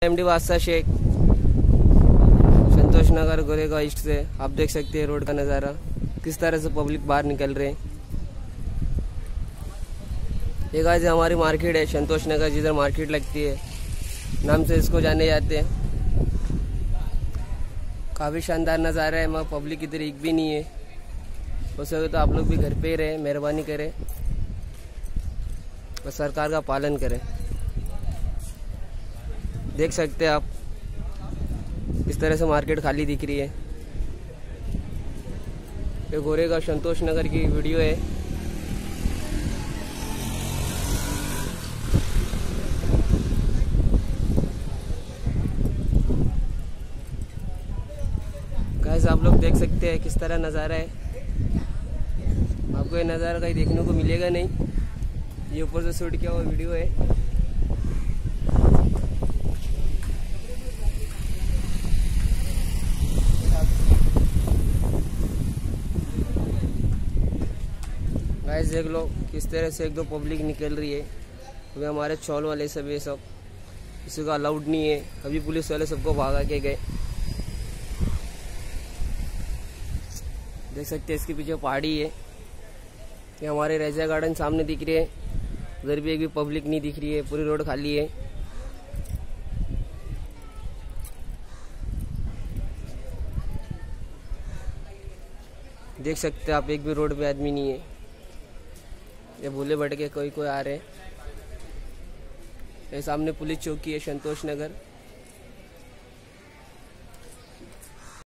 MD Badshah Shaikh, Santosh Nagar Goregaon east से। आप देख सकते हैं रोड का नज़ारा, किस तरह से पब्लिक बाहर निकल रहे हैं। ये गाइस हमारी मार्केट है संतोष नगर, जिधर मार्केट लगती है नाम से इसको जाने जाते हैं। काफ़ी शानदार नज़ारा है, मगर पब्लिक इधर एक भी नहीं है। हो सके तो आप लोग भी घर पे ही रहे, मेहरबानी करें और सरकार का पालन करें। देख सकते हैं आप, इस तरह से मार्केट खाली दिख रही है। ये गोरेगांव संतोष नगर की वीडियो है। गाइस आप लोग देख सकते हैं किस तरह नज़ारा है। आपको ये नज़ारा कहीं देखने को मिलेगा नहीं, ये ऊपर से शूट किया हुआ वीडियो है। गाइस देख लो किस तरह से एक दो पब्लिक निकल रही है। अभी हमारे चौल वाले सब ये सब किसी का अलाउड नहीं है, अभी पुलिस वाले सबको भागा के गए। देख सकते हैं इसके पीछे पहाड़ी है। ये हमारे रजा गार्डन सामने दिख रही है, उधर भी एक भी पब्लिक नहीं दिख रही है, पूरी रोड खाली है। देख सकते हैं आप, एक भी रोड पे आदमी नहीं है। ये भूले भटके कोई कोई आ रहे हैं। ये सामने पुलिस चौकी है संतोष नगर।